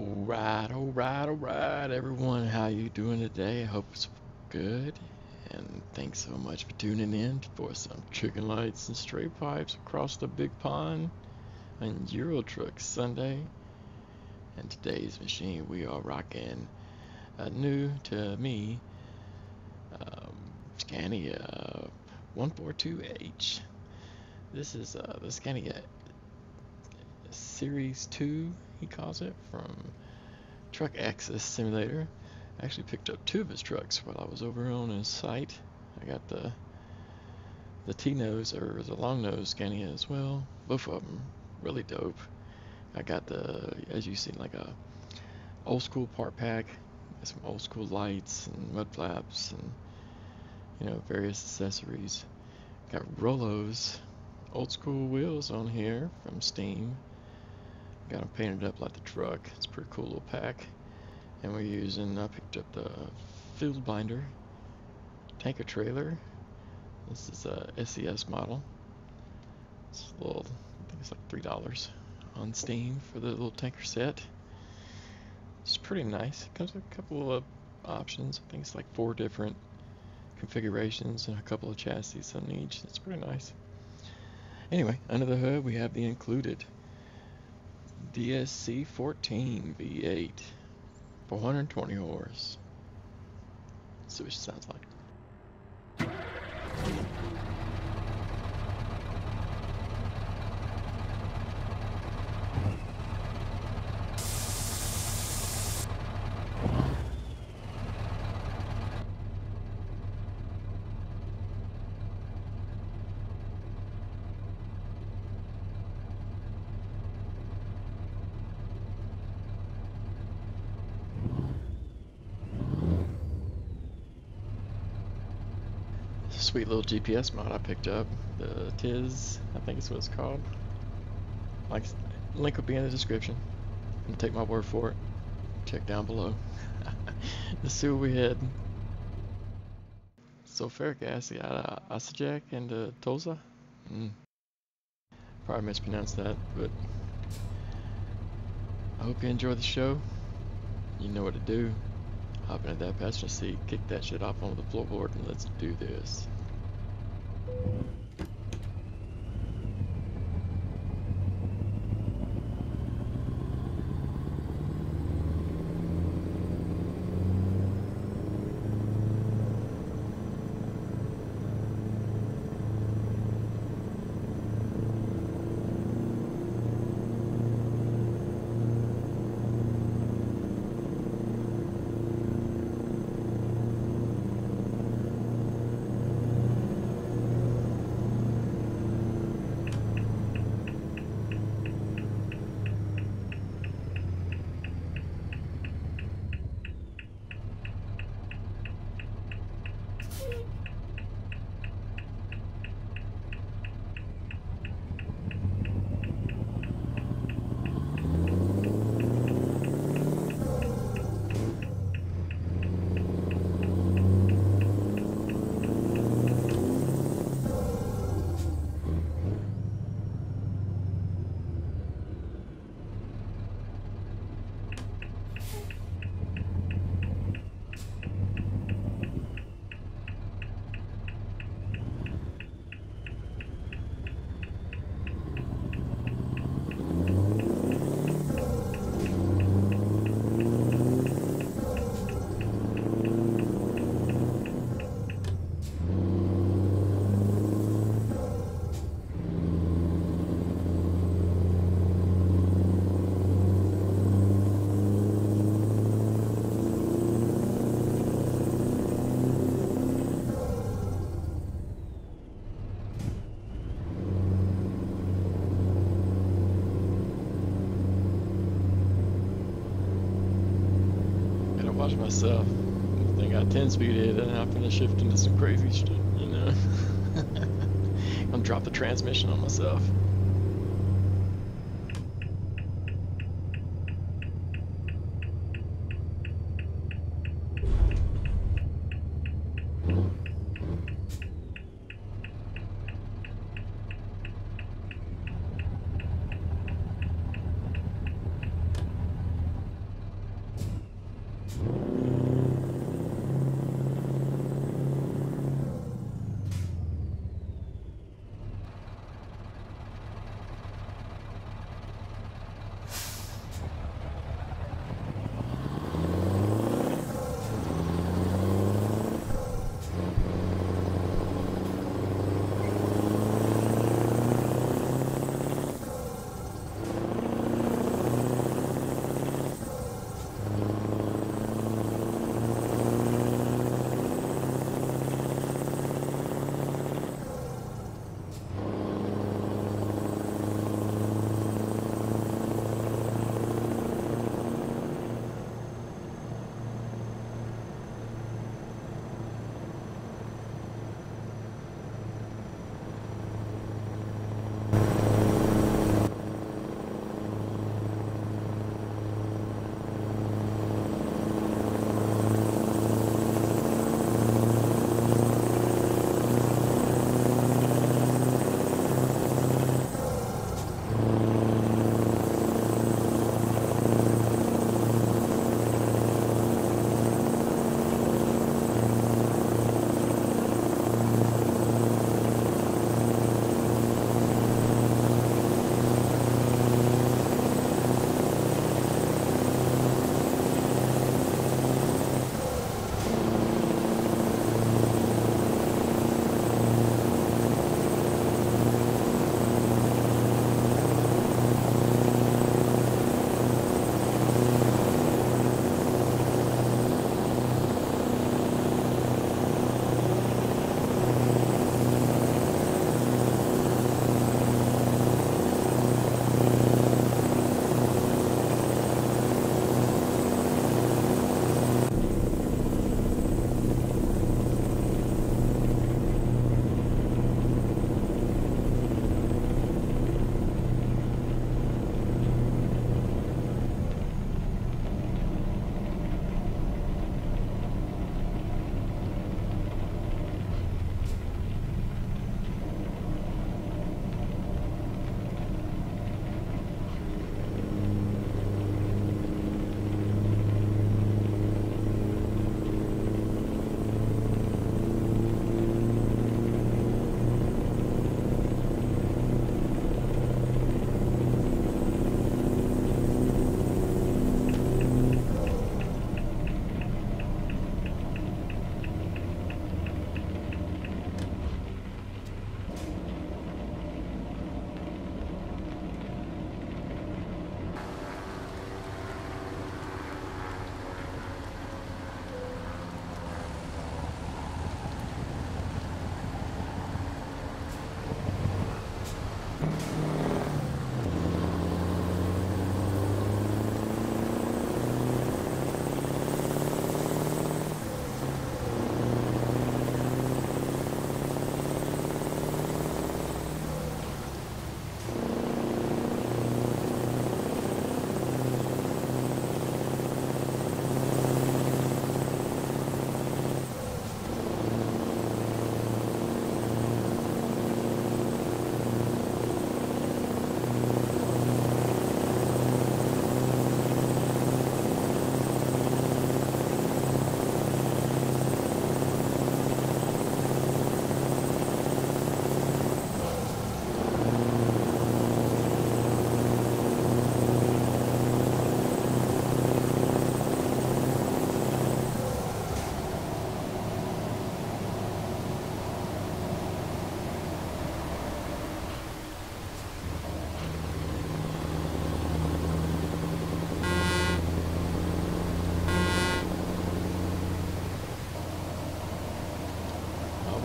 All right, everyone. How you doing today? I hope it's good. And thanks so much for tuning in for some chicken lights and stray pipes across the big pond on Euro Truck Sunday. And today's machine, we are rocking a new to me Scania 142H. This is the Scania Series 2, he calls it, from Truck Access Simulator. I actually picked up two of his trucks while I was over on his site. I got the T-nose, or the long nose Scania as well. Both of them really dope. I got the, as you see, like a old school part pack, some old school lights and mud flaps and various accessories. Got Rollo's old school wheels on here from Steam. Got them painted up like the truck. It's a pretty cool little pack. And I picked up the field binder tanker trailer. This is a SES model. It's a little, I think it's like $3 on Steam for the little tanker set. It's pretty nice. It comes with a couple of options. I think it's like 4 different configurations and a couple of chassis on each. It's pretty nice. Anyway, under the hood we have the included DSC 14 V8, 420 horse. Let's see what she sounds like. Sweet little GPS mod I picked up, the Tiz, I think is what it's called. Like, link will be in the description. And take my word for it. Check down below. Let's see what we had. Sulfuric acid out of Osijek and Tulsa. Probably mispronounced that, but I hope you enjoy the show. You know what to do. Hop into that passenger seat, kick that shit off onto the floorboard, and let's do this. Watch myself. I think I 10-speed it and I'm gonna shift into some crazy shit, I'm drop the transmission on myself.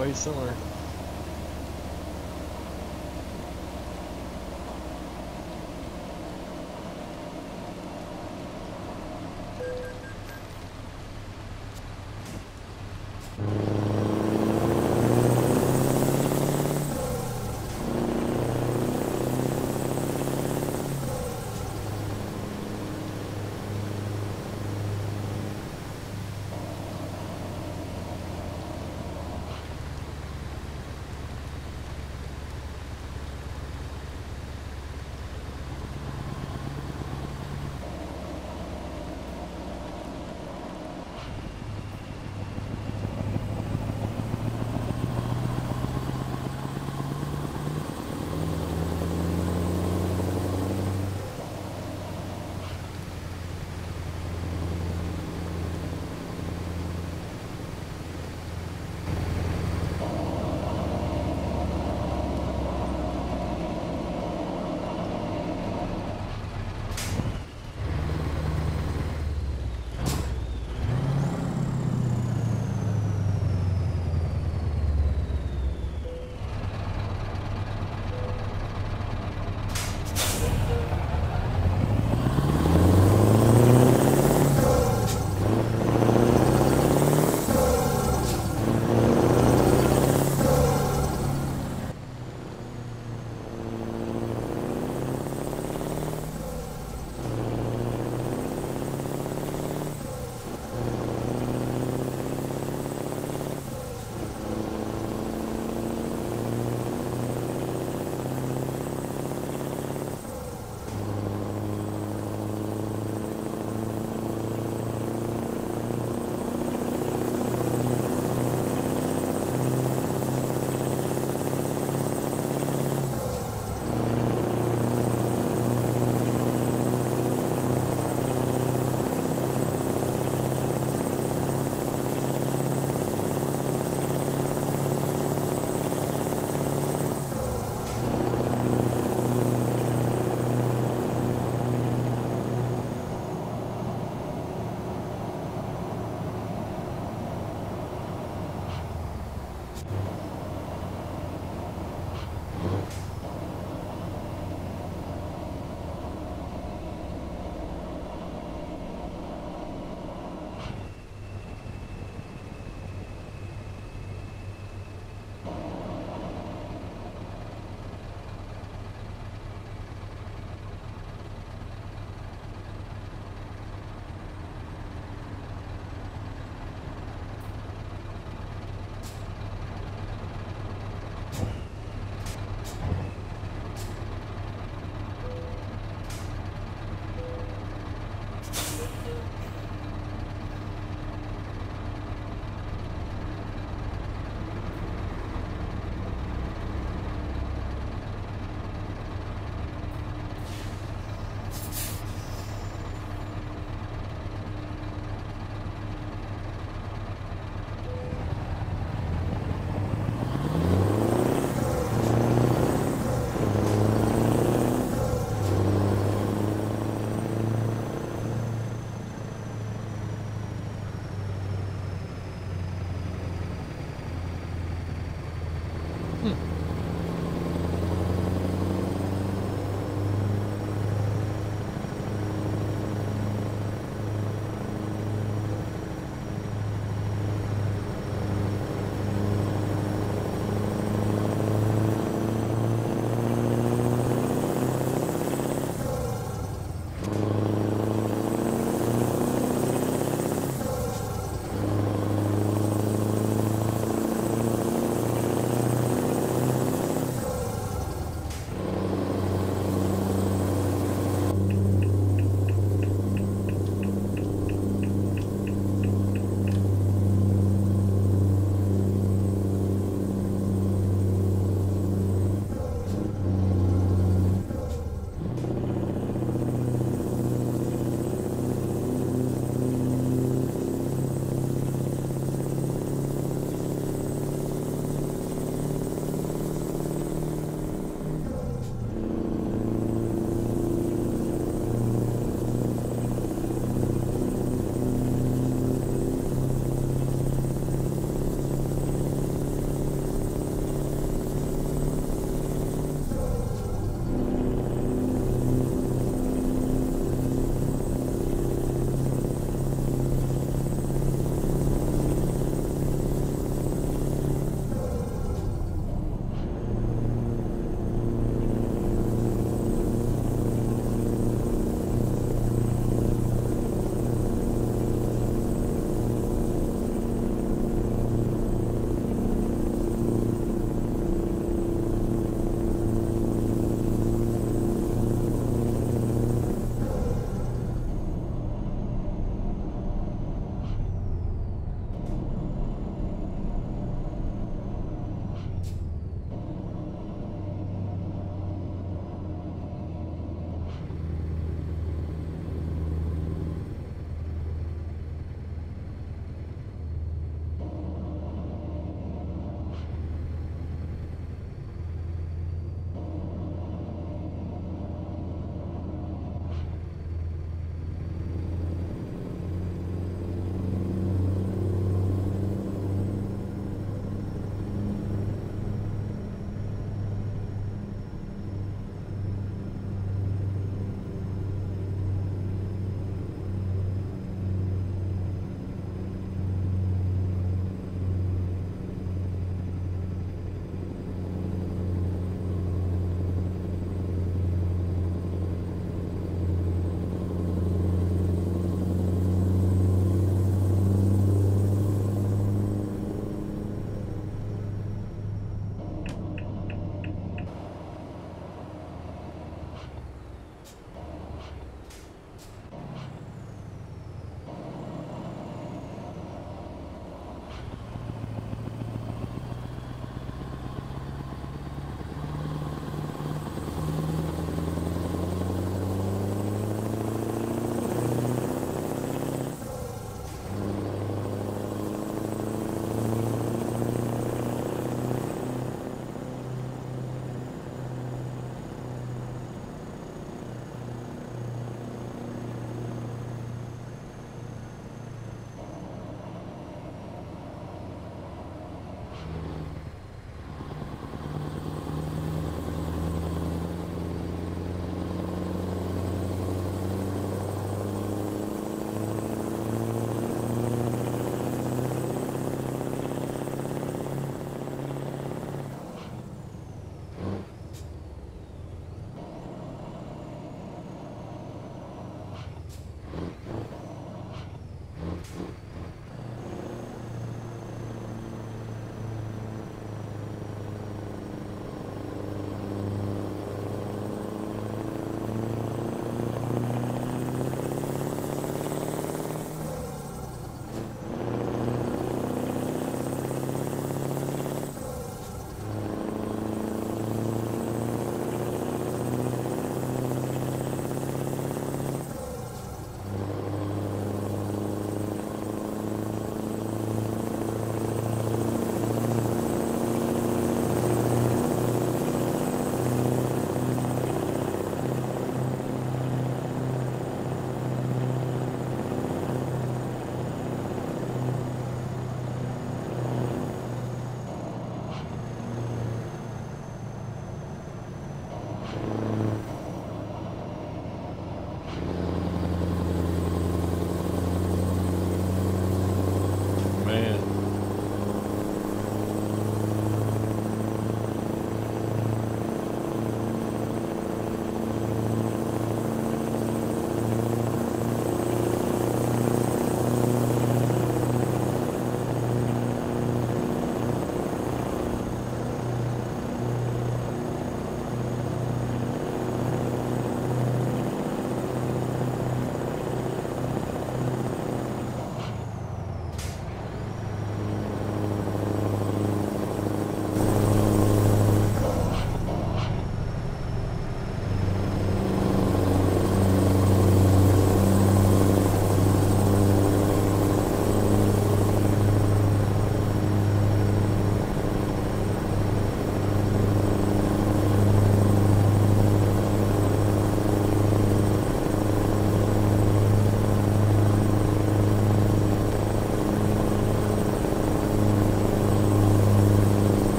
way similar.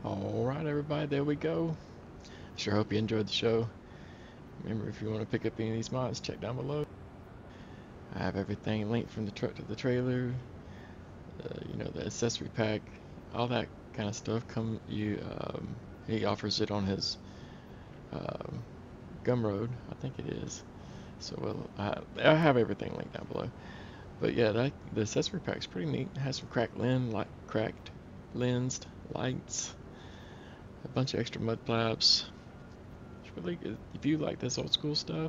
Alright everybody, there we go. Sure hope you enjoyed the show. Remember, if you want to pick up any of these mods, check down below. I have everything linked from the truck to the trailer, you know, the accessory pack, all that kind of stuff. He offers it on his Gumroad, I think it is. So I have everything linked down below. But yeah, the accessory pack's pretty neat. It has some cracked lensed lights, a bunch of extra mud flaps. It's really good. If you like this old school stuff,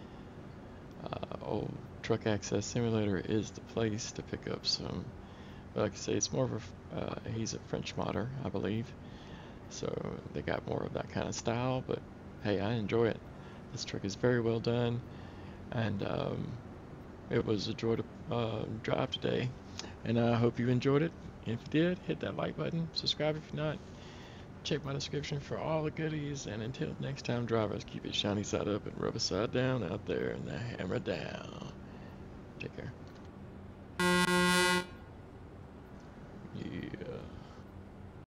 old Truck Access Simulator is the place to pick up some. But like I say, it's more of he's a French modder, I believe. So they got more of that kind of style, but hey, I enjoy it. This truck is very well done, and it was a joy to drive today. And I hope you enjoyed it. If you did, hit that like button, subscribe if you're not. Check my description for all the goodies, and until next time, drivers, keep it shiny side up and rubber side down out there, and the hammer down. Take care. Yeah.